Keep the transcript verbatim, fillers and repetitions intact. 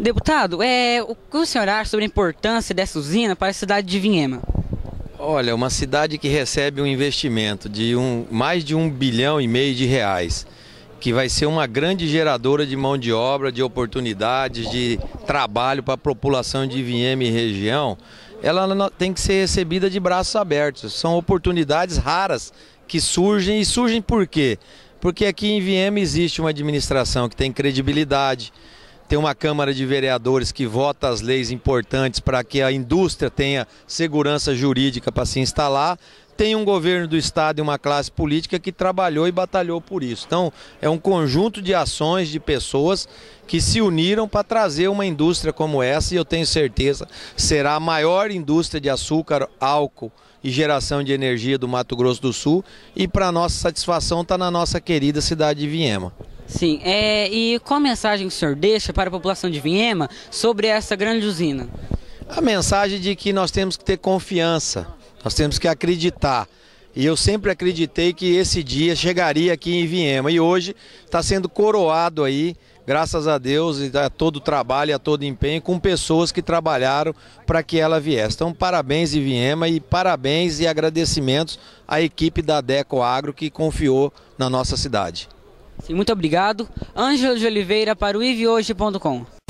Deputado, é, o que o senhor acha sobre a importância dessa usina para a cidade de Vinhema? Olha, uma cidade que recebe um investimento de um, mais de um bilhão e meio de reais, que vai ser uma grande geradora de mão de obra, de oportunidades, de trabalho para a população de Vinhema e região, ela tem que ser recebida de braços abertos. São oportunidades raras que surgem, e surgem por quê? Porque aqui em Vinhema existe uma administração que tem credibilidade, tem uma Câmara de Vereadores que vota as leis importantes para que a indústria tenha segurança jurídica para se instalar, tem um governo do estado e uma classe política que trabalhou e batalhou por isso. Então, é um conjunto de ações de pessoas que se uniram para trazer uma indústria como essa, e eu tenho certeza será a maior indústria de açúcar, álcool e geração de energia do Mato Grosso do Sul, e para nossa satisfação está na nossa querida cidade de Vinhema. Sim, é, e qual a mensagem que o senhor deixa para a população de Vinhema sobre essa grande usina? A mensagem de que nós temos que ter confiança, nós temos que acreditar. E eu sempre acreditei que esse dia chegaria aqui em Vinhema, e hoje está sendo coroado aí, graças a Deus, e a todo o trabalho e a todo o empenho, com pessoas que trabalharam para que ela viesse. Então, parabéns, Vinhema, e parabéns e agradecimentos à equipe da Deco Agro que confiou na nossa cidade. Sim, muito obrigado. Ângelo de Oliveira para o i v hoje ponto com.